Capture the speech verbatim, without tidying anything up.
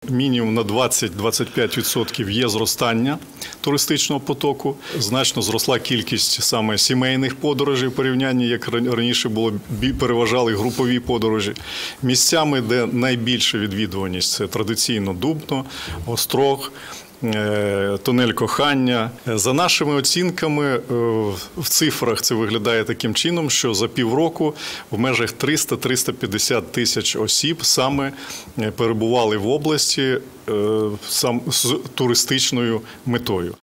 мінімум на двадцять - двадцять п'ять відсотків є зростання туристичного потоку. Значно зросла кількість саме сімейних подорожей в порівнянні, як раніше було, переважали групові подорожі. Місцями, де найбільша відвідуваність – це традиційно Дубно, Острог, тунель Кохання. За нашими оцінками, в цифрах це виглядає таким чином, що за півроку в межах триста - триста п'ятдесят тисяч осіб саме перебували в області з туристичною метою.